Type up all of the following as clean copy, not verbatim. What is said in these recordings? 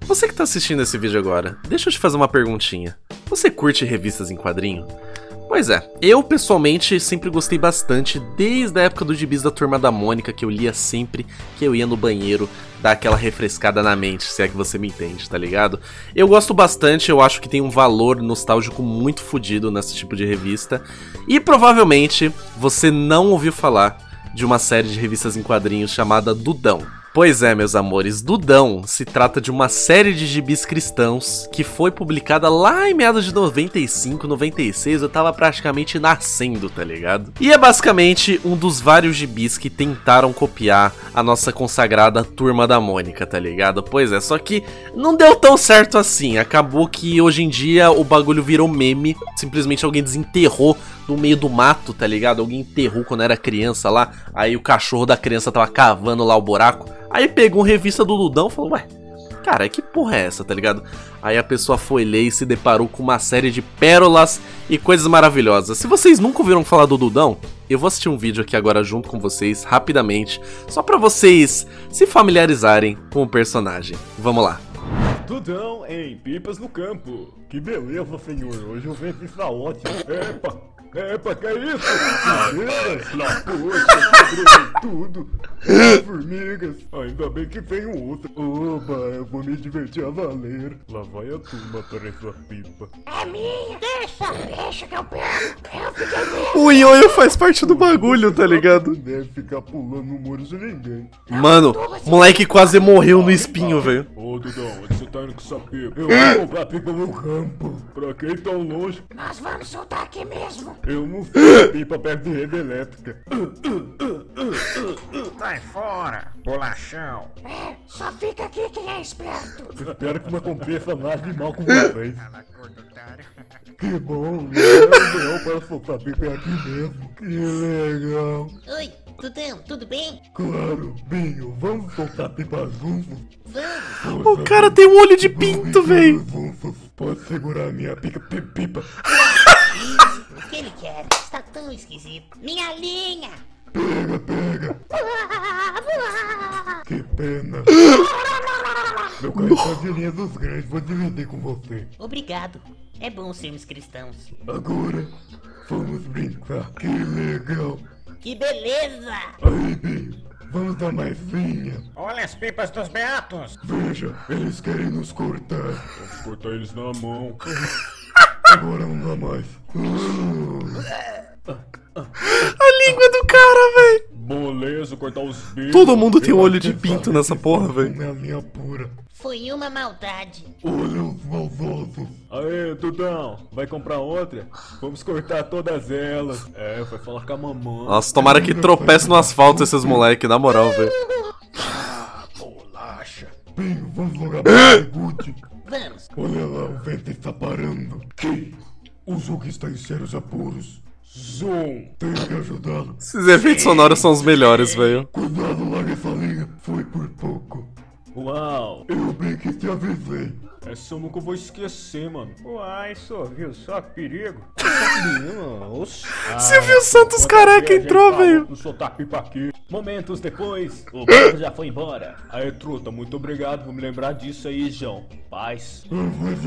Você que tá assistindo esse vídeo agora, deixa eu te fazer uma perguntinha. Você curte revistas em quadrinho? Pois é, eu pessoalmente sempre gostei bastante, desde a época dos gibis da Turma da Mônica, que eu lia sempre que eu ia no banheiro dar aquela refrescada na mente, se é que você me entende, tá ligado? Eu gosto bastante, eu acho que tem um valor nostálgico muito fodido nesse tipo de revista, e provavelmente você não ouviu falar de uma série de revistas em quadrinhos chamada Dudão. Pois é, meus amores, Dudão se trata de uma série de gibis cristãos que foi publicada lá em meados de 95, 96, eu tava praticamente nascendo, tá ligado? E é basicamente um dos vários gibis que tentaram copiar a nossa consagrada Turma da Mônica, tá ligado? Pois é, só que não deu tão certo assim, acabou que hoje em dia o bagulho virou meme, simplesmente alguém desenterrou no meio do mato, tá ligado? Alguém enterrou quando era criança lá, aí o cachorro da criança tava cavando lá o buraco. Aí pegou uma revista do Dudão e falou, ué, cara, que porra é essa, tá ligado? Aí a pessoa foi ler e se deparou com uma série de pérolas e coisas maravilhosas. Se vocês nunca ouviram falar do Dudão, eu vou assistir um vídeo aqui agora junto com vocês, rapidamente, só pra vocês se familiarizarem com o personagem. Vamos lá. Dudão em Pipas no Campo. Que beleza, senhor. Hoje eu venho está ótimo. Epa, que é isso? Formigas, laposta, tudo. Formigas. Ainda bem que vem um outro. Oba, eu vou me divertir a valer. Lá vai a turma atrás da pipa. É minha, deixa que eu pego. Eu fiquei mesmo. O ioiô faz parte do bagulho, tá ligado? Não deve ficar pulando no muro de ninguém. Mano, o moleque quase morreu no espinho, velho. Ô, Dudão, onde você tá indo com essa pipa? Eu vou comprar pipa no campo. Pra quem tão longe? Nós vamos soltar aqui mesmo. Eu não sei pipa perto de rede elétrica. Sai fora, bolachão. É, só fica aqui quem é esperto. Espero que não aconteça nada de mal com vocês. Que bom, não para soltar pipa é aqui mesmo. Que legal. Oi, Dudão, tudo bem? Claro, Binho, vamos soltar pipa juntos? Vamos. O cara tem um olho de pinto, velho. Pode segurar a minha pipa. O que ele quer? Está tão esquisito. Minha linha! Pega. Que pena. Meu carro tá de linha dos grandes, vou dividir com você. Obrigado. É bom sermos cristãos. Agora, vamos brincar. Que legal. Que beleza! Aí, Binho, vamos dar mais linha. Olha as pipas dos beatos. Veja, eles querem nos cortar. Vamos cortar eles na mão. Agora não dá mais. A língua do cara, velho. Moleza, cortar os dedos. Todo mundo tem um olho de pinto nessa porra, velho. É a minha pura. Foi uma maldade. Olhos maldosos. Aê, Dudão, vai comprar outra? Vamos cortar todas elas. É, vai falar com a mamãe. Nossa, tomara que tropece no asfalto esses moleque, na moral, velho. Bolacha. Binho, vamos jogar mais Gucci. Vamos. Olha lá, o vento está parando. Que? O jogo está em sérios apuros. Zoom, tenho que ajudá-lo. Esses efeitos sonoros são os melhores, velho. Cuidado, larga essa linha. Foi por pouco. Uau, eu bem que te avisei. Essa eu nunca vou esquecer, mano. Uai, só viu só que perigo. Silvio Santos careca entrou, velho. Não soltar pipa aqui. Momentos depois, o barco já foi embora. Aí, truta, muito obrigado por me lembrar disso aí, João. Paz. Aí,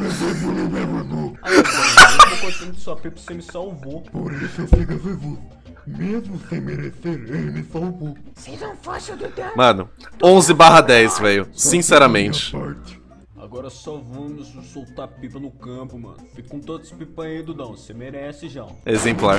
eu tô cortando de sua pipa, você me salvou. Por isso eu sigo Jesus. Mesmo sem merecer, ele me salvou. Se não fosse o Dudão. Mano, 11/10, velho. Sinceramente. Agora só vamos soltar pipa no campo, mano. Fica com todos os pipa aí, Dudão. Você merece, João. Exemplar.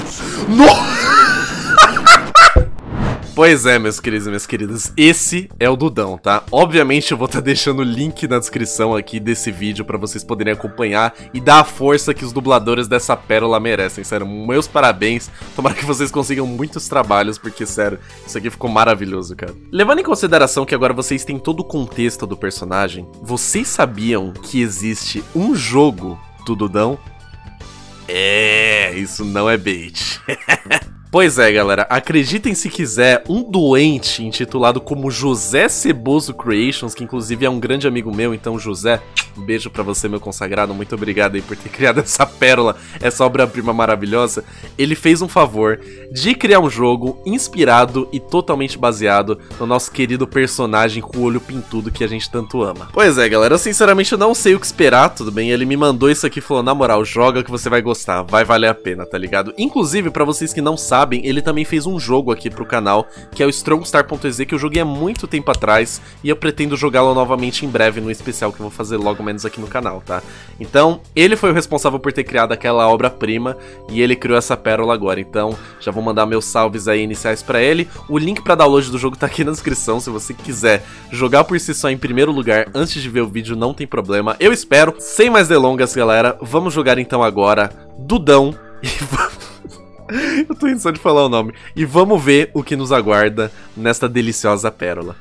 Pois é, meus queridos e minhas queridas, esse é o Dudão, tá? Obviamente eu vou estar deixando o link na descrição aqui desse vídeo pra vocês poderem acompanhar e dar a força que os dubladores dessa pérola merecem, sério, meus parabéns, tomara que vocês consigam muitos trabalhos, porque, sério, isso aqui ficou maravilhoso, cara. Levando em consideração que agora vocês têm todo o contexto do personagem, vocês sabiam que existe um jogo do Dudão? É, isso não é bait. Pois é, galera, acreditem se quiser, um doente intitulado como José Ceboso Creations, que inclusive é um grande amigo meu, então José, um beijo pra você, meu consagrado, muito obrigado aí por ter criado essa pérola, essa obra-prima maravilhosa. Ele fez um favor de criar um jogo inspirado e totalmente baseado no nosso querido personagem com o olho pintudo que a gente tanto ama. Pois é, galera, eu sinceramente não sei o que esperar, tudo bem? Ele me mandou isso aqui e falou, na moral, joga que você vai gostar, vai valer a pena, tá ligado? Inclusive, pra vocês que não sabem, ele também fez um jogo aqui pro canal, que é o StrongStar.exe, que eu joguei há muito tempo atrás, e eu pretendo jogá-lo novamente em breve no especial que eu vou fazer logo menos aqui no canal, tá? Então, ele foi o responsável por ter criado aquela obra-prima, e ele criou essa pérola agora, então já vou mandar meus salves aí iniciais pra ele. O link pra download do jogo tá aqui na descrição, se você quiser jogar por si só em primeiro lugar, antes de ver o vídeo, não tem problema, eu espero. Sem mais delongas, galera, vamos jogar então agora Dudão, e vamos... Eu tô indo só de falar o nome. E vamos ver o que nos aguarda nesta deliciosa pérola.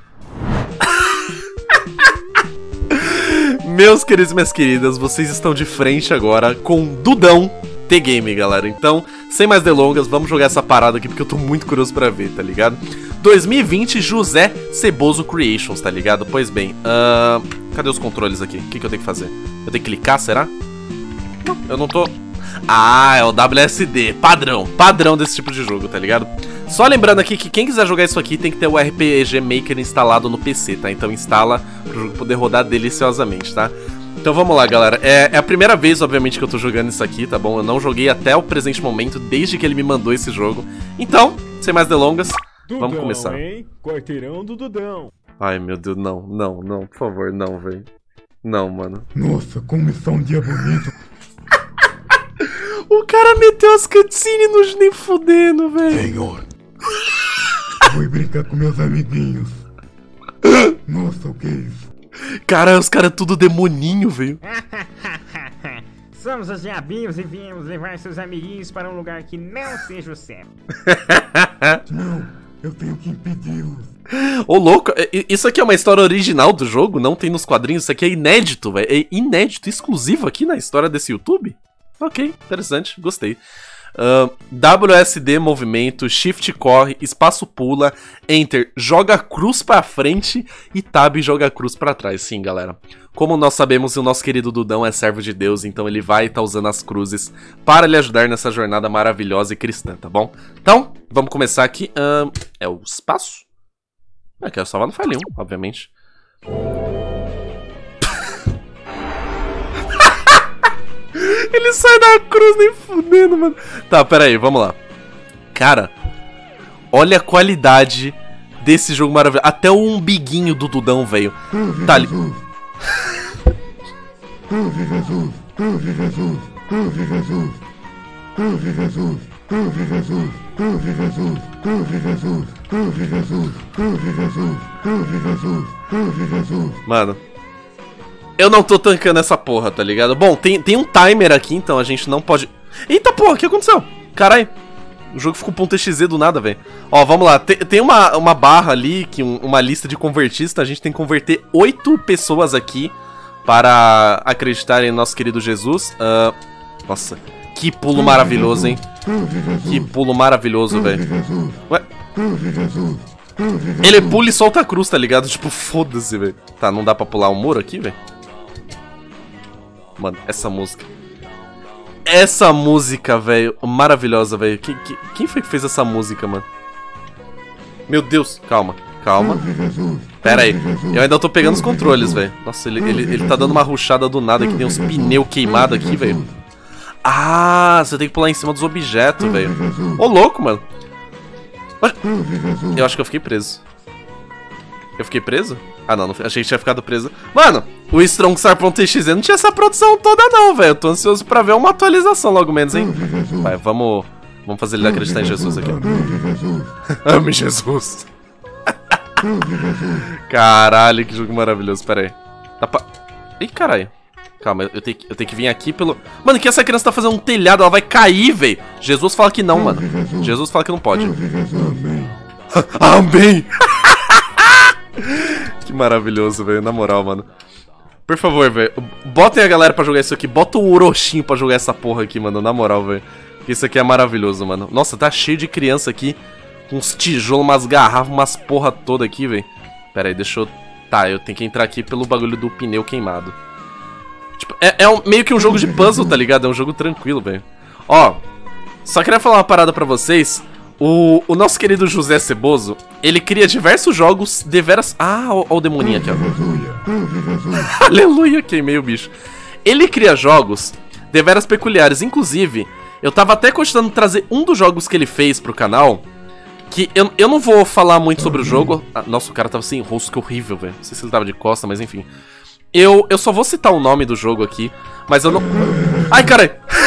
Meus queridos e minhas queridas, vocês estão de frente agora com Dudão The-Game, galera. Então, sem mais delongas, vamos jogar essa parada aqui porque eu tô muito curioso pra ver, tá ligado? 2020 José Ceboso Creations, tá ligado? Pois bem, cadê os controles aqui? O que eu tenho que fazer? Eu tenho que clicar, será? Não, eu não tô... Ah, é o WSD, padrão desse tipo de jogo, tá ligado? Só lembrando aqui que quem quiser jogar isso aqui tem que ter o RPG Maker instalado no PC, tá? Então instala pro jogo poder rodar deliciosamente, tá? Então vamos lá, galera. É a primeira vez, obviamente, que eu tô jogando isso aqui, tá bom? Eu não joguei até o presente momento, desde que ele me mandou esse jogo. Então, sem mais delongas, Dudão, Vamos começar. Hein? Quarteirão do Dudão. Ai, meu Deus, não, por favor, não, velho. Não, mano. Nossa, como isso é um dia bonito. O cara meteu as cutscenes nos nem fudendo, velho. Senhor, vou brincar com meus amiguinhos. Nossa, o que é isso? Cara, os caras tudo demoninho, velho. Somos os diabinhos e viemos levar seus amiguinhos para um lugar que não seja o céu. Não, eu tenho que impedi-los. Ô, louco, isso aqui é uma história original do jogo? Não tem nos quadrinhos? Isso aqui é inédito, velho. É inédito, exclusivo aqui na história desse YouTube? Ok, interessante, gostei. WSD movimento, Shift corre, espaço pula, Enter joga cruz pra frente e Tab joga cruz pra trás. Sim, galera. Como nós sabemos, o nosso querido Dudão é servo de Deus, então ele vai estar usando as cruzes para lhe ajudar nessa jornada maravilhosa e cristã, tá bom? Então, vamos começar aqui. É o espaço? Quero salvar no file 1, obviamente. Ele sai da cruz nem fudendo, mano. Tá, pera aí, vamos lá. Cara, olha a qualidade desse jogo maravilhoso. Até o umbiguinho do Dudão, velho. Tá ali. Cruz Jesus, Cruz Jesus, Cruz Jesus, Cruz Jesus, Cruz Jesus, Cruz Jesus, Cruz Jesus, Cruz Jesus, Cruz Jesus, Cruz Jesus, Cruz Jesus. Mano, eu não tô tancando essa porra, tá ligado? Bom, tem um timer aqui, então a gente não pode... Eita porra, o que aconteceu? Caralho, o jogo ficou .exe do nada, velho. Ó, vamos lá, tem uma barra ali, uma lista de convertistas. A gente tem que converter 8 pessoas aqui para acreditar em nosso querido Jesus. Nossa, que pulo maravilhoso, hein? Que pulo maravilhoso, velho. Ué? Ele pula e solta a cruz, tá ligado? Tipo, foda-se, velho. Tá, não dá pra pular o muro aqui, velho? Mano, essa música. Essa música, velho, maravilhosa, velho. Quem foi que fez essa música, mano? Meu Deus, calma. Pera aí, eu ainda tô pegando os controles, velho. Nossa, ele tá dando uma rushada do nada, que tem uns pneus queimados aqui, velho. Ah, você tem que pular em cima dos objetos, velho. Ô, louco, mano. Eu acho que eu fiquei preso. Eu fiquei preso? Ah, não, achei que tinha ficado preso. Mano, o StrongStar.exe não tinha essa produção toda não, velho. Eu tô ansioso pra ver uma atualização logo menos, hein. Vai, vamos fazer ele acreditar em Jesus aqui. Ame Jesus. Caralho, que jogo maravilhoso, pera aí. Dá pra... Ih, caralho. Calma, eu tenho que vir aqui pelo... Mano, que essa criança tá fazendo um telhado, ela vai cair, velho. Jesus fala que não, mano. Jesus fala que não pode. Amém. Que maravilhoso, velho, na moral, mano. Por favor, velho, botem a galera pra jogar isso aqui. Bota o Orochinho pra jogar essa porra aqui, mano, na moral, velho. Isso aqui é maravilhoso, mano. Nossa, tá cheio de criança aqui. Com uns tijolos, umas garrafas, umas porra toda aqui, velho. Pera aí, deixa eu... Tá, eu tenho que entrar aqui pelo bagulho do pneu queimado. Tipo, meio que um jogo de puzzle, tá ligado? É um jogo tranquilo, velho. Ó, só queria falar uma parada pra vocês. O nosso querido José Ceboso, ele cria diversos jogos deveras... Ah, ó o demoninho aqui, ó. Aleluia, queimei o bicho. Ele cria jogos deveras peculiares. Inclusive, eu tava até cogitando trazer um dos jogos que ele fez pro canal. Que eu não vou falar muito sobre o jogo. Ah, nossa, o cara tava sem rosto, que horrível, velho. Não sei se ele tava de costa, mas enfim. Eu só vou citar o nome do jogo aqui, mas eu não... Ai, caralho!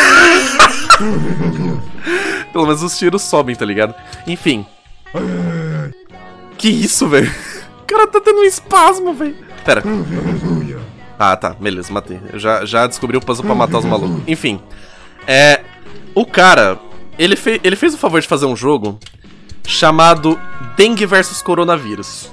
Pelo menos os tiros sobem, tá ligado? Enfim. Que isso, velho? O cara tá tendo um espasmo, velho. Pera. Ah, tá. Beleza, matei. Eu já descobri o puzzle pra matar os malucos. Enfim. O cara... Ele fez o favor de fazer um jogo chamado Dengue vs Coronavírus.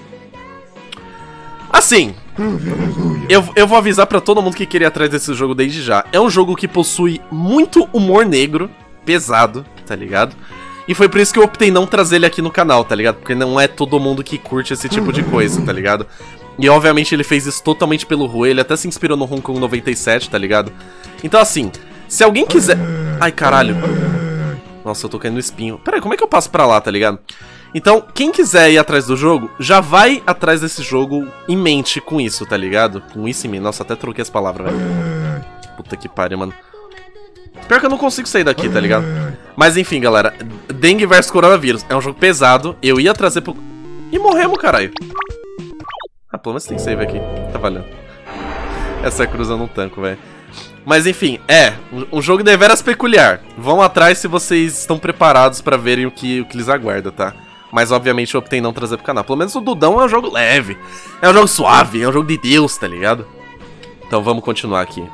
Assim... Eu vou avisar pra todo mundo que queria ir atrás desse jogo desde já. É um jogo que possui muito humor negro, pesado, tá ligado? E foi por isso que eu optei não trazer ele aqui no canal, tá ligado? Porque não é todo mundo que curte esse tipo de coisa, tá ligado? E obviamente ele fez isso totalmente pelo Rui, ele até se inspirou no Hong Kong 97, tá ligado? Então assim, se alguém quiser... Ai, caralho. Nossa, eu tô caindo no espinho. Pera aí, como é que eu passo pra lá, tá ligado? Então, quem quiser ir atrás do jogo, já vai atrás desse jogo em mente com isso, tá ligado? Com isso em mente. Nossa, até troquei as palavras, velho. Puta que pariu, mano. Pior que eu não consigo sair daqui, tá ligado? Mas enfim, galera. Dengue vs Coronavírus. É um jogo pesado. Eu ia trazer pro... E morremos, caralho. Ah, pelo menos tem save aqui. Tá valendo. Essa cruz eu não tanco, velho. Mas enfim, um jogo deveras peculiar. Vão atrás se vocês estão preparados pra verem o que lhes aguarda, tá? Mas obviamente eu optei não trazer pro canal. Pelo menos o Dudão é um jogo leve. É um jogo suave, é um jogo de Deus, tá ligado? Então vamos continuar aqui.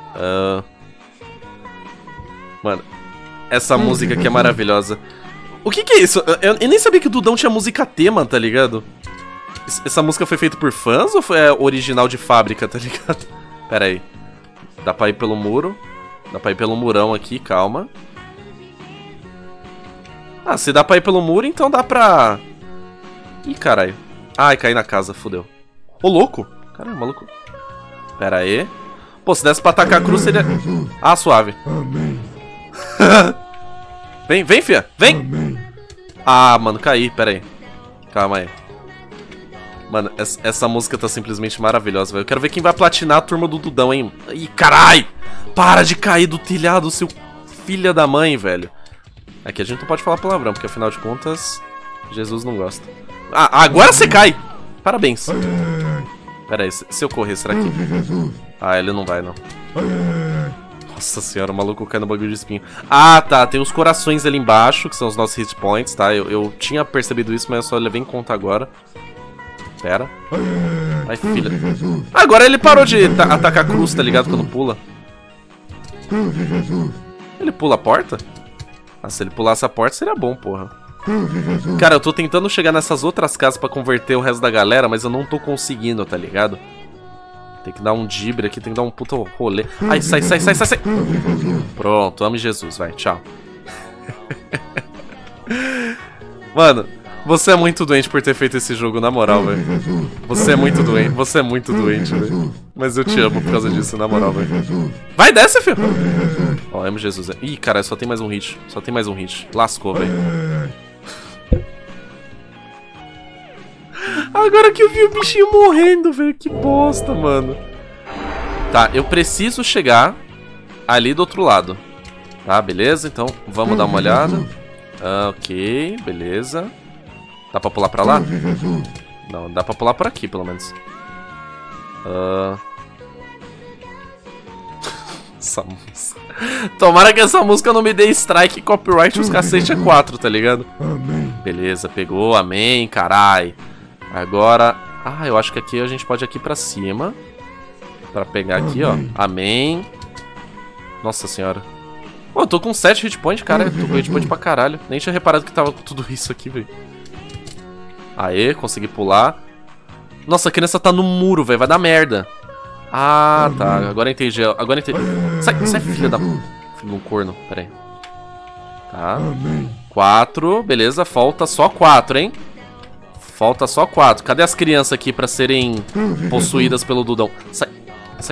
Mano, essa música aqui é maravilhosa. O que é isso? Eu nem sabia que o Dudão tinha música tema, tá ligado? Essa música foi feita por fãs ou foi original de fábrica, tá ligado? Pera aí. Dá pra ir pelo muro. Dá pra ir pelo murão aqui, calma. Ah, se dá pra ir pelo muro, então dá pra... Ih, caralho. Ai, caí na casa, fodeu. Ô, louco. Caralho, maluco. Pera aí. Pô, se desse pra atacar a cruz, seria... Ah, suave. Vem, fia. Vem. Ah, mano, caí. Pera aí. Calma aí. Mano, essa música tá simplesmente maravilhosa, velho. Eu quero ver quem vai platinar a turma do Dudão, hein? Ih, carai! Para de cair do telhado, seu filho da mãe, velho. Aqui a gente não pode falar palavrão, porque afinal de contas, Jesus não gosta. Ah, agora você cai! Parabéns. Pera aí, se eu correr, será que... Ah, ele não vai, não. Nossa senhora, o maluco cai no bagulho de espinho. Ah, tá, tem os corações ali embaixo, que são os nossos hit points, tá? Eu tinha percebido isso, mas eu só levei em conta agora. Pera. Ai, filha. Agora ele parou de atacar a cruz, tá ligado? Quando pula. Ele pula a porta? Ah, se ele pulasse a porta seria bom, porra. Cara, eu tô tentando chegar nessas outras casas pra converter o resto da galera, mas eu não tô conseguindo, tá ligado? Tem que dar um dibre aqui, tem que dar um puta rolê. Ai, sai. Pronto, ame Jesus, vai, tchau. Mano, você é muito doente por ter feito esse jogo, na moral, velho. Você é muito doente, velho. Mas eu te amo por causa disso, na moral, velho. Vai, desce, filho. Ó, amo Jesus. Ih, cara, só tem mais um hit. Lascou, velho. Agora que eu vi o bichinho morrendo, velho. Que bosta, mano. Tá, eu preciso chegar ali do outro lado. Tá, beleza? Então, vamos dar uma olhada. Ok, beleza. Dá pra pular pra lá? Não, dá pra pular por aqui, pelo menos. Essa música. Tomara que essa música não me dê strike, copyright, os cacete é 4, tá ligado? Beleza, pegou, amém, carai. Agora... Ah, eu acho que aqui a gente pode ir aqui pra cima. Pra pegar aqui, ó. Amém. Nossa senhora. Pô, eu tô com 7 hit point, cara. Eu tô com hit point pra caralho. Nem tinha reparado que tava com tudo isso aqui, velho. Aê, consegui pular. Nossa, a criança tá no muro, velho. Vai dar merda. Ah, tá. Agora entendi. Sai, filha da... Filho de um corno. Pera aí. Tá. 4, beleza. Falta só 4, hein? Falta só 4. Cadê as crianças aqui pra serem possuídas pelo Dudão? Sai. Sai.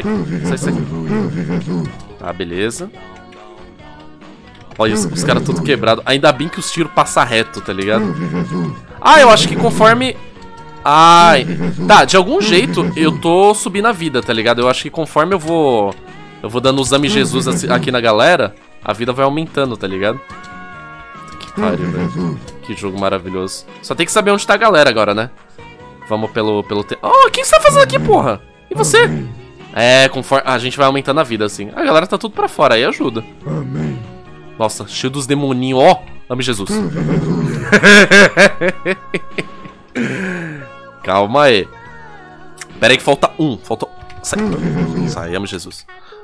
Tá, beleza. Olha, os caras tudo quebrado. Ainda bem que os tiros passam reto, tá ligado? Ah, eu acho que conforme... Ai... Tá, de algum jeito eu tô subindo a vida, tá ligado? Eu acho que conforme eu vou dando os Ame Jesus aqui na galera, a vida vai aumentando, tá ligado? Que pariu, velho. Que jogo maravilhoso. Só tem que saber onde tá a galera agora, né? Vamos pelo... Oh, o que você tá fazendo aqui, porra? E você? É, conforme... a gente vai aumentando a vida, assim. A galera tá tudo pra fora, aí ajuda. Nossa, cheio dos demoninhos, ó. Ame Jesus. Calma aí. Pera aí que falta um. Falta... Sai. Sai, ame Jesus.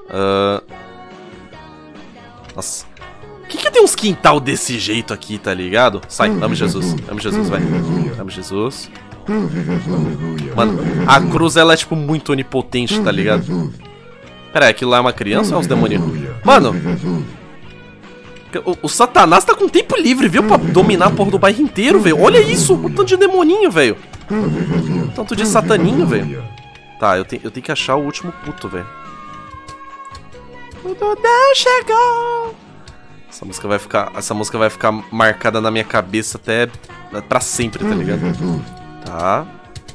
Nossa. Por que tem uns quintal desse jeito aqui, tá ligado? Sai, ame Jesus. Ame Jesus, vai. Ame Jesus. Mano, a cruz, ela é, tipo, muito onipotente, tá ligado? Pera aí, aquilo lá é uma criança ou é uns demoninhos? Mano... O Satanás tá com tempo livre, viu? Pra dominar a porra do bairro inteiro, velho. Olha isso, o tanto de demoninho, velho. Tanto de sataninho, velho. Tá, eu tenho que achar o último puto, velho. O Dudão chegou. Essa música vai ficar marcada na minha cabeça até pra sempre, tá ligado? Tá.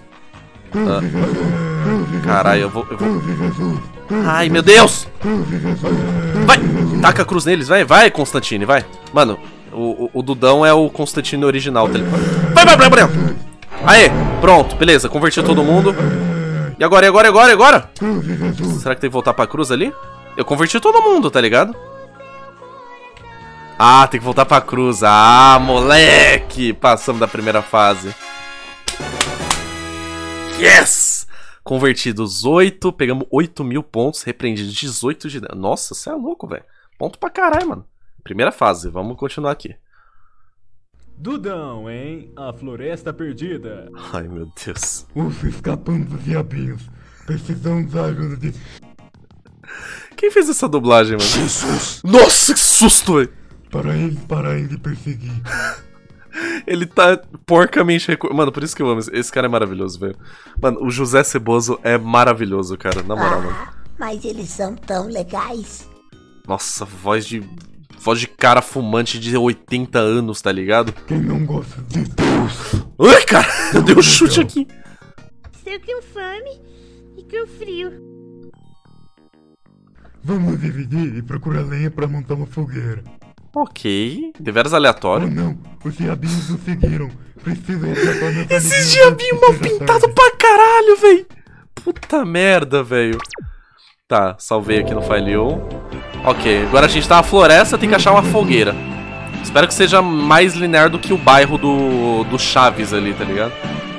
Caralho, eu vou... Ai, meu Deus! Vai! Taca a cruz neles, vai, Constantine, vai. Mano, o Dudão é o Constantine original. Vai! Aê, pronto, beleza, converti todo mundo. E agora? Será que tem que voltar pra cruz ali? Eu converti todo mundo, tá ligado? Ah, tem que voltar pra cruz. Ah, moleque! Passamos da primeira fase. Yes! Convertidos 8, pegamos 8.000 pontos, repreendidos 18 de... Nossa, você é louco, velho. Ponto pra caralho, mano. Primeira fase, vamos continuar aqui. Dudão, hein? A floresta perdida. Ai, meu Deus. Ufa, escapamos dos diabinhos. Precisamos da ajuda de... Quem fez essa dublagem, mano? Jesus! Nossa, que susto, velho! Para eles pararem de perseguir. Ele tá porcamente... Mano, por isso que eu amo. Esse cara é maravilhoso, velho. Mano, o José Ceboso é maravilhoso, cara. Na moral, mano. Mas eles são tão legais. Nossa, voz de cara fumante de 80 anos, tá ligado? Quem não gosta disso? Ai, cara, eu dei um chute aqui. Estou com fome e com frio. Vamos dividir e procurar lenha pra montar uma fogueira. Ok, deveras aleatório. Oh não, os diabinhos nos seguiram. Preciso resgatar meu Esses diabinhos mal pintados pra caralho, velho. Puta merda, velho. Tá, salvei aqui no File 1. Ok, agora a gente tá na floresta, tem que achar uma fogueira. Espero que seja mais linear do que o bairro do Chaves ali, tá ligado?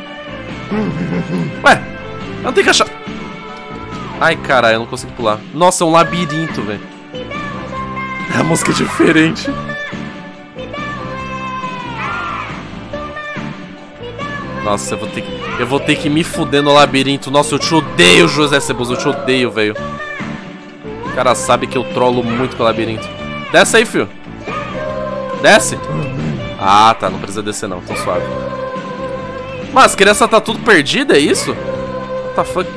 Ué, eu não tenho que achar... Ai, caralho, eu não consigo pular. Nossa, é um labirinto, velho. A música é diferente. Nossa, eu vou ter que me fuder no labirinto. Nossa, eu te odeio, José Ceboso. Eu te odeio, velho. O cara sabe que eu trolo muito com o labirinto. Desce aí, fio. Desce. Ah, tá. Não precisa descer, não. Tô suave. Mas as crianças tá tudo perdida, é isso? What the fuck?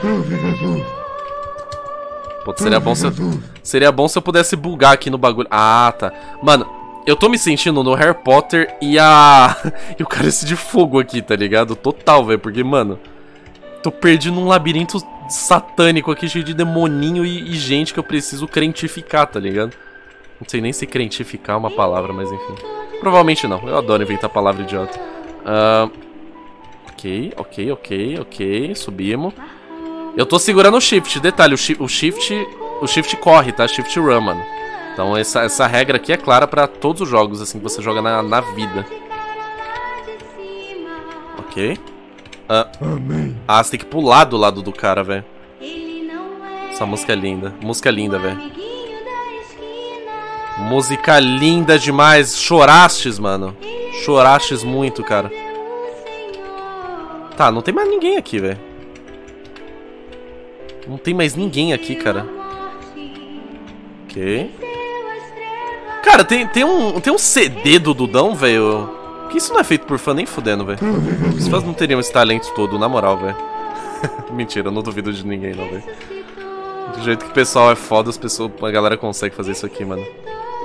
Pô, seria bom se eu pudesse bugar aqui no bagulho. Ah, tá. Mano, eu tô me sentindo no Harry Potter e e o cálice de fogo aqui, tá ligado? Total, velho. Porque, mano, tô perdido num labirinto satânico aqui, cheio de demoninho e gente que eu preciso crentificar, tá ligado? Não sei nem se crentificar é uma palavra, mas enfim. Provavelmente não. Eu adoro inventar palavra idiota. Ok. Subimos. Eu tô segurando o shift, detalhe, o shift corre, tá? Shift run, mano. Então essa regra aqui é clara pra todos os jogos, assim, que você joga na vida. Ok. Ah, você tem que pular do lado do cara, velho. Essa música é linda. Música linda, velho. Música linda demais. Chorastes, mano. Chorastes muito, cara. Tá, não tem mais ninguém aqui, velho. Não tem mais ninguém aqui, cara. Ok. Cara, tem um CD do Dudão, velho. Que isso não é feito por fã nem fudendo, velho. Os fãs não teriam esse talento todo, na moral, velho. Mentira, eu não duvido de ninguém, não, velho. Do jeito que o pessoal é foda, a galera consegue fazer isso aqui, mano.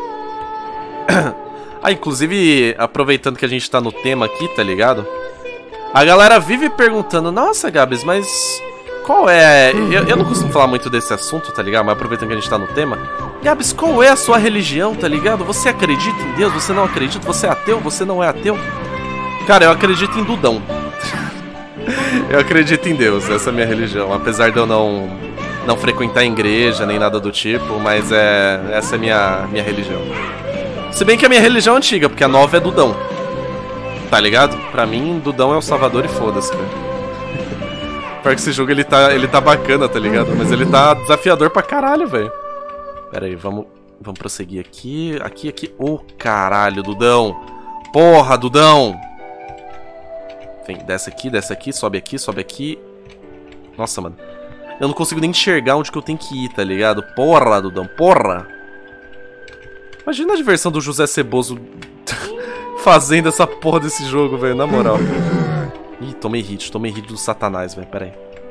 Ah, inclusive, aproveitando que a gente tá no tema aqui, tá ligado? A galera vive perguntando, nossa, Gabs, mas qual é... Eu não costumo falar muito desse assunto, tá ligado? Mas aproveitando que a gente tá no tema, Gabs, qual é a sua religião, tá ligado? Você acredita em Deus? Você não acredita? Você é ateu? Você não é ateu? Cara, eu acredito em Dudão. Eu acredito em Deus, essa é a minha religião. Apesar de eu não frequentar a igreja, nem nada do tipo, mas essa é a minha religião. Se bem que a minha religião é antiga, porque a nova é Dudão. Tá ligado? Pra mim, Dudão é o salvador e foda-se, velho. Pior que esse jogo, ele tá bacana, tá ligado? Mas ele tá desafiador pra caralho, velho. Pera aí, vamos prosseguir aqui. Aqui. Ô, caralho, Dudão. Porra, Dudão. Vem, desce aqui, sobe aqui. Nossa, mano. Eu não consigo nem enxergar onde que eu tenho que ir, tá ligado? Porra, Dudão, porra. Imagina a diversão do José Ceboso fazendo essa porra desse jogo, velho, na moral. Ih, tomei hit do satanás, velho, pera aí.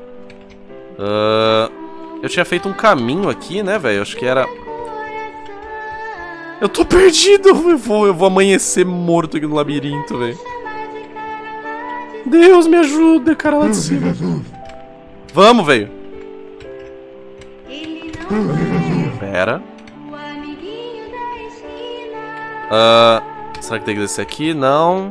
Eu tinha feito um caminho aqui, né, velho, acho que era... Eu tô perdido, eu vou amanhecer morto aqui no labirinto, velho. Deus me ajuda, cara, lá de cima. Vamos, velho. Pera. Será que tem que descer aqui? Não.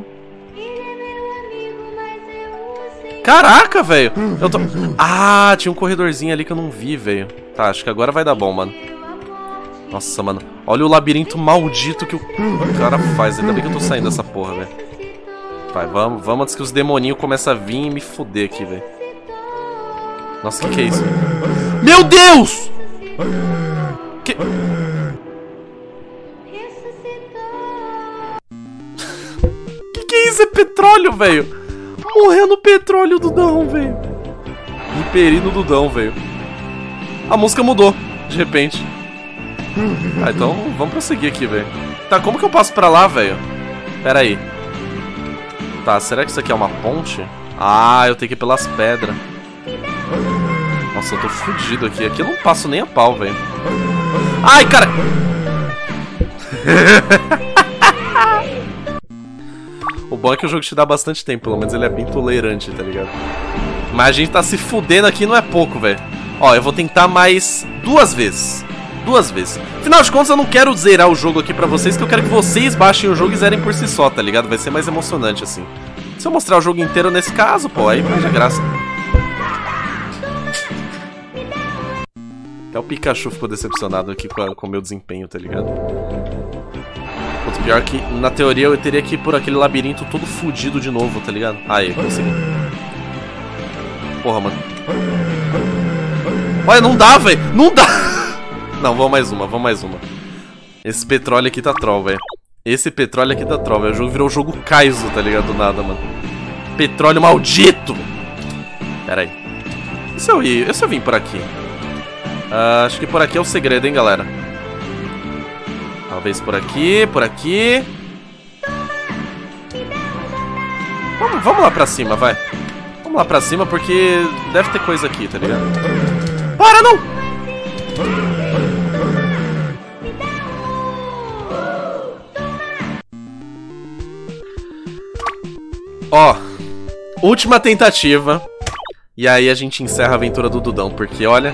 Caraca, velho. Eu tô... Ah, tinha um corredorzinho ali que eu não vi, velho. Tá, acho que agora vai dar bom, mano. Nossa, mano. Olha o labirinto maldito que o cara faz. Ainda bem que eu tô saindo dessa porra, velho. Vai, vamos antes que os demoninhos começam a vir e me fuder aqui, velho. Nossa, que é isso? Meu Deus! Que é isso? É petróleo, velho. Morreu no petróleo, Dudão, velho. Imperi no Dudão, velho. A música mudou, de repente. Ah, então vamos prosseguir aqui, velho. Tá, como que eu passo pra lá, velho? Pera aí. Tá, será que isso aqui é uma ponte? Ah, eu tenho que ir pelas pedras. Nossa, eu tô fudido aqui. Aqui eu não passo nem a pau, velho. Ai, cara! O bom é que o jogo te dá bastante tempo, pelo menos ele é bem tolerante, tá ligado? Mas a gente tá se fudendo aqui, não é pouco, velho. Ó, eu vou tentar mais 2 vezes. 2 vezes. Afinal de contas, eu não quero zerar o jogo aqui pra vocês, que eu quero que vocês baixem o jogo e zerem por si só, tá ligado? Vai ser mais emocionante, assim. Se eu mostrar o jogo inteiro nesse caso, pô, aí perde a graça. Até o Pikachu ficou decepcionado aqui com o meu desempenho, tá ligado? Outro pior que, na teoria, eu teria que ir por aquele labirinto todo fudido de novo, tá ligado? Aí, consegui. Porra, mano. Olha, não dá, velho. Não dá. Não, vamos mais uma. Esse petróleo aqui tá troll, velho. Esse petróleo aqui tá troll, velho. O jogo virou o jogo Kaizo, tá ligado? Do nada, mano. Petróleo maldito. Pera aí. E se eu vim por aqui? Acho que por aqui é o segredo, hein, galera. Talvez por aqui. Vamos lá pra cima, vai. Vamos lá pra cima, porque deve ter coisa aqui, tá ligado? Para, não! Ó, última tentativa. E aí a gente encerra a aventura do Dudão, porque olha...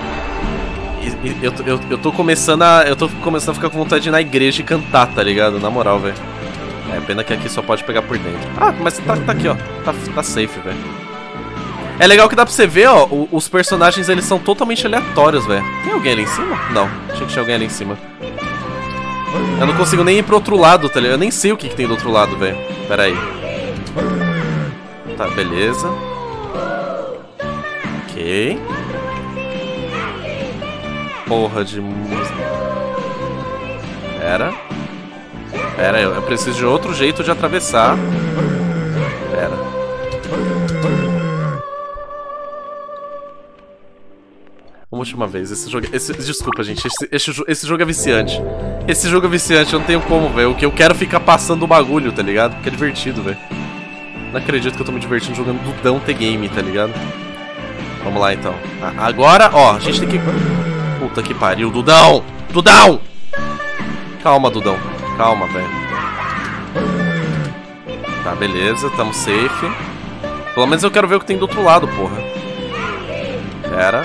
Eu tô começando a ficar com vontade de ir na igreja e cantar, tá ligado? Na moral, velho. É, pena que aqui só pode pegar por dentro. Ah, mas tá aqui, ó. Tá safe, velho. É legal que dá pra você ver, ó, os personagens, eles são totalmente aleatórios, velho. Tem alguém ali em cima? Não, achei que tinha alguém ali em cima. Eu não consigo nem ir pro outro lado, tá ligado? Eu nem sei o que tem do outro lado, velho. Pera aí. Tá, beleza. Ok. Porra de música. Pera, eu preciso de outro jeito de atravessar. Pera. Uma última vez. Esse jogo... Desculpa, gente. Esse jogo é viciante. Esse jogo é viciante, eu não tenho como, velho. Eu quero ficar passando o bagulho, tá ligado? Porque é divertido, velho. Não acredito que eu tô me divertindo jogando Dudão The-Game, tá ligado? Vamos lá, então. Agora, ó, a gente tem que... Puta que pariu, Dudão! Dudão! Calma, Dudão. Calma, velho. Tá, beleza, tamo safe. Pelo menos eu quero ver o que tem do outro lado, porra. Pera.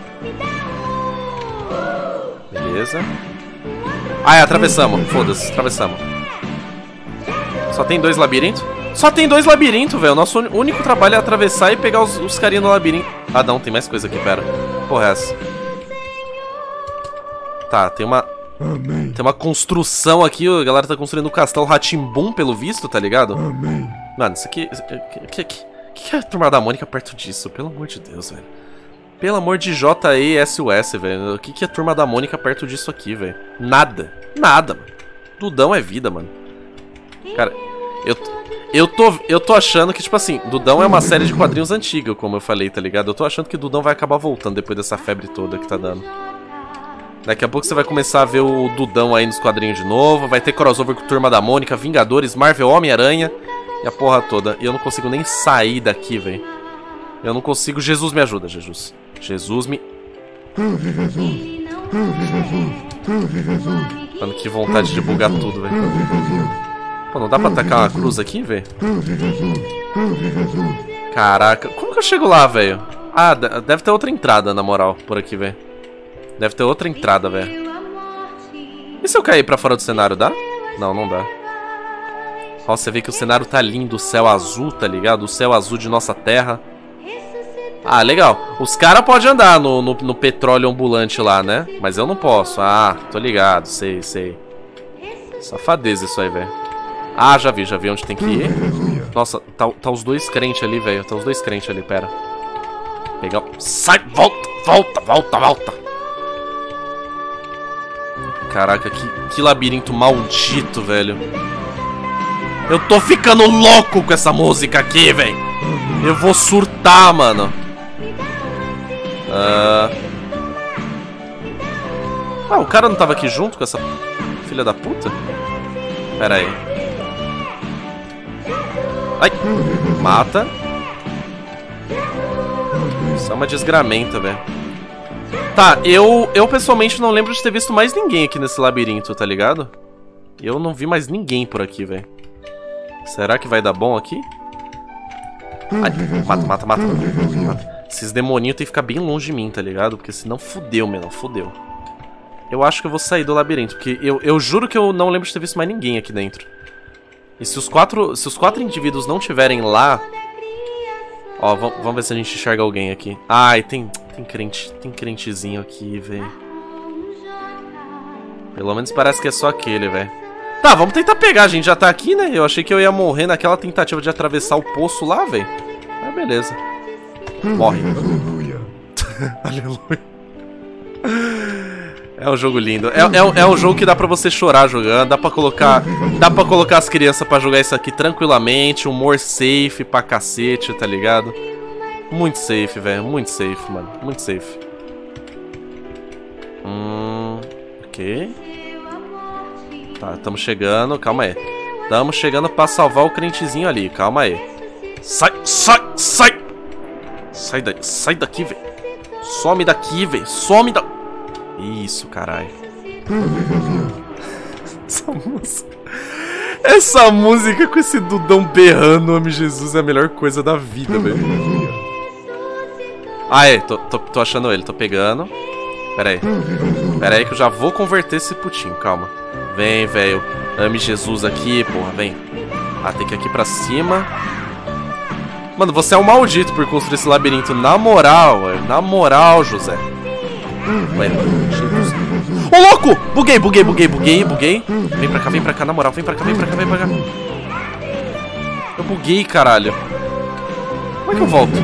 Beleza. Ah, é, atravessamos. Foda-se, atravessamos. Só tem 2 labirintos? Só tem 2 labirintos, velho. Nosso único trabalho é atravessar e pegar os carinha no labirinto. Ah, não, tem mais coisa aqui, pera. Porra, é essa? Tá, tem uma... Tem uma construção aqui, a galera tá construindo o castelo Rá-Tim-Bum, pelo visto, tá ligado? Mano, isso aqui... que é a Turma da Mônica perto disso? Pelo amor de Deus, velho. Pelo amor de J-E-S-U-S, velho. O que é a Turma da Mônica perto disso aqui, velho? Nada. Nada, mano. Dudão é vida, mano. Cara, eu tô achando que, tipo assim, Dudão é uma série de quadrinhos antiga, como eu falei, tá ligado? Eu tô achando que Dudão vai acabar voltando depois dessa febre toda que tá dando. Daqui a pouco você vai começar a ver o Dudão aí nos quadrinhos de novo. Vai ter crossover com Turma da Mônica, Vingadores, Marvel, Homem-Aranha e a porra toda. E eu não consigo nem sair daqui, velho. Eu não consigo. Jesus me ajuda, Jesus. Jesus me... Mano, que vontade de bugar tudo, velho. Pô, não dá pra atacar uma cruz aqui, velho? Caraca, como que eu chego lá, velho? Ah, deve ter outra entrada, na moral, por aqui, velho. Deve ter outra entrada, velho. E se eu cair pra fora do cenário, dá? Não, não dá. Ó, você vê que o cenário tá lindo, o céu azul, tá ligado? O céu azul de nossa terra. Ah, legal. Os caras podem andar no petróleo ambulante lá, né? Mas eu não posso. Ah, tô ligado, sei. Safadeza isso aí, velho. Ah, já vi onde tem que ir. Nossa, tá os 2 crentes ali, velho. Tá os 2 crentes ali, pera. Pegar... Sai, volta. Caraca, que labirinto maldito, velho. Eu tô ficando louco com essa música aqui, velho. Eu vou surtar, mano. Ah, o cara não tava aqui junto com essa filha da puta? Pera aí. Ai, mata. Isso é uma desgramenta, velho. Tá, eu pessoalmente não lembro de ter visto mais ninguém aqui nesse labirinto, tá ligado? Eu não vi mais ninguém por aqui, velho. Será que vai dar bom aqui? Ai, mata. Esses demoninhos tem que ficar bem longe de mim, tá ligado? Porque senão fudeu, mano, fudeu. Eu acho que eu vou sair do labirinto, porque eu juro que eu não lembro de ter visto mais ninguém aqui dentro. E se os 4 indivíduos não estiverem lá... Ó, vamos ver se a gente enxerga alguém aqui. Ai, tem crentezinho aqui, velho. Pelo menos parece que é só aquele, velho. Tá, vamos tentar pegar, a gente já tá aqui, né? Eu achei que eu ia morrer naquela tentativa de atravessar o poço lá, velho. Mas beleza. Morre. Aleluia. Aleluia. É um jogo lindo. É um jogo que dá pra você chorar jogando. Dá pra colocar as crianças pra jogar isso aqui tranquilamente. Humor safe pra cacete, tá ligado? Muito safe, velho. Muito safe, mano. Muito safe. Ok. Tá, tamo chegando. Calma aí. Tamo chegando pra salvar o crentezinho ali. Calma aí. Sai! Sai daqui, velho. Some daqui, velho. Some da... Isso, caralho. Essa música com esse Dudão berrando, Homem Jesus, é a melhor coisa da vida, velho. Ah, é. Tô achando ele. Tô pegando. Pera aí que eu já vou converter esse putinho. Calma. Vem, velho. Ame Jesus aqui, porra. Vem. Ah, tem que ir aqui pra cima. Mano, você é um maldito por construir esse labirinto. Na moral, velho. Na moral, José. Ô, louco! Buguei. Vem pra cá, na moral. Vem pra cá. Eu buguei, caralho. Como é que eu volto?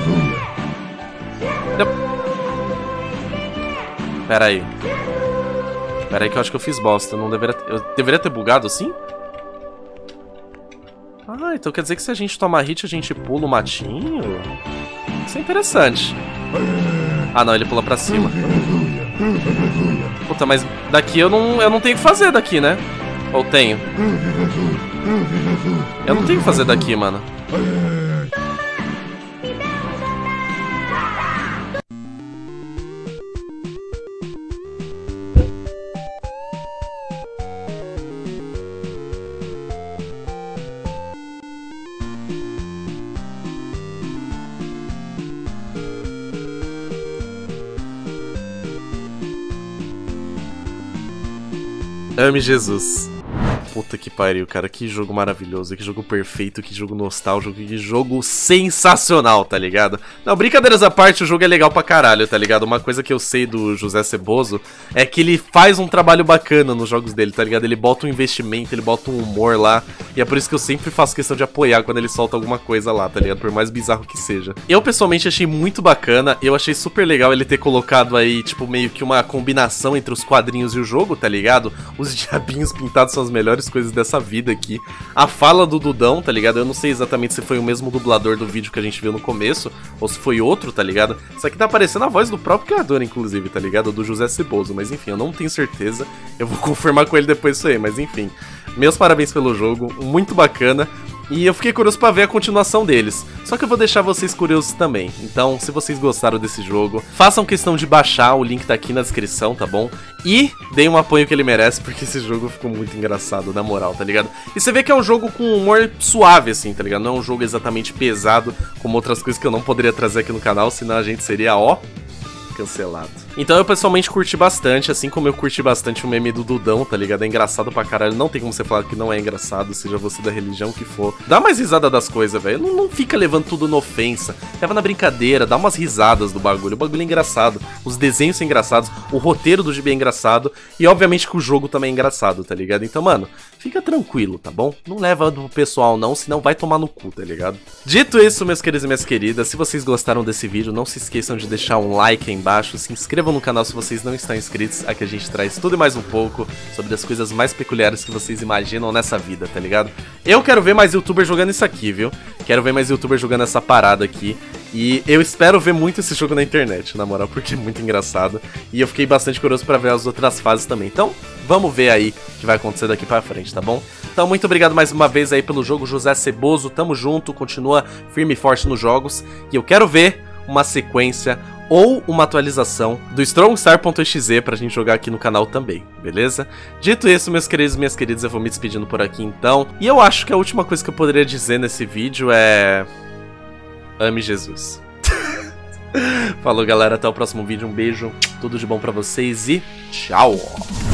Pera aí que eu acho que eu fiz bosta. Eu deveria ter bugado assim? Ah, então quer dizer que se a gente tomar hit, a gente pula o matinho? Isso é interessante. Ah, não, ele pula pra cima. Puta, mas daqui eu não tenho o que fazer daqui, né? Ou tenho? Eu não tenho o que fazer daqui, mano. Ame Jesus. Puta que pariu, cara. Que jogo maravilhoso, que jogo perfeito, que jogo nostálgico, que jogo sensacional, tá ligado? Não, brincadeiras à parte, o jogo é legal pra caralho, tá ligado? Uma coisa que eu sei do José Ceboso é que ele faz um trabalho bacana nos jogos dele, tá ligado? Ele bota um investimento, ele bota um humor lá, e é por isso que eu sempre faço questão de apoiar quando ele solta alguma coisa lá, tá ligado? Por mais bizarro que seja. Eu, pessoalmente, achei muito bacana, eu achei super legal ele ter colocado aí, tipo, meio que uma combinação entre os quadrinhos e o jogo, tá ligado? Os diabinhos pintados são as melhores coisas dessa vida aqui. A fala do Dudão, tá ligado? Eu não sei exatamente se foi o mesmo dublador do vídeo que a gente viu no começo, ou se foi outro, tá ligado? Isso aqui tá aparecendo a voz do próprio criador, inclusive, tá ligado? Do José Ceboso, mas enfim, eu não tenho certeza. Eu vou confirmar com ele depois isso aí, mas enfim. Meus parabéns pelo jogo, muito bacana. E eu fiquei curioso pra ver a continuação deles. Só que eu vou deixar vocês curiosos também. Então, se vocês gostaram desse jogo, façam questão de baixar, o link tá aqui na descrição, tá bom? E deem um apoio que ele merece, porque esse jogo ficou muito engraçado, na moral, tá ligado? E você vê que é um jogo com humor suave, assim, tá ligado? Não é um jogo exatamente pesado, como outras coisas que eu não poderia trazer aqui no canal, senão a gente seria, ó, cancelado. Então eu pessoalmente curti bastante, assim como eu curti bastante o meme do Dudão, tá ligado? É engraçado pra caralho, não tem como você falar que não é engraçado, seja você da religião que for. Dá mais risada das coisas, velho. Não fica levando tudo na ofensa. Leva na brincadeira, dá umas risadas do bagulho. O bagulho é engraçado, os desenhos são engraçados, o roteiro do gibi é engraçado e obviamente que o jogo também é engraçado, tá ligado? Então, mano, fica tranquilo, tá bom? Não leva do pessoal não, senão vai tomar no cu, tá ligado? Dito isso, meus queridos e minhas queridas, se vocês gostaram desse vídeo, não se esqueçam de deixar um like aí embaixo, se inscrevam no canal se vocês não estão inscritos, aqui a gente traz tudo e mais um pouco sobre as coisas mais peculiares que vocês imaginam nessa vida, tá ligado? Eu quero ver mais youtubers jogando isso aqui, viu? Quero ver mais youtubers jogando essa parada aqui. E eu espero ver muito esse jogo na internet, na moral, porque é muito engraçado. E eu fiquei bastante curioso pra ver as outras fases também. Então, vamos ver aí o que vai acontecer daqui pra frente, tá bom? Então, muito obrigado mais uma vez aí pelo jogo, José Ceboso. Tamo junto, continua firme e forte nos jogos. E eu quero ver uma sequência ou uma atualização do StrongStar.exe pra gente jogar aqui no canal também, beleza? Dito isso, meus queridos e minhas queridas, eu vou me despedindo por aqui então. E eu acho que a última coisa que eu poderia dizer nesse vídeo é... Ame Jesus. Falou, galera, até o próximo vídeo, um beijo, tudo de bom pra vocês e tchau!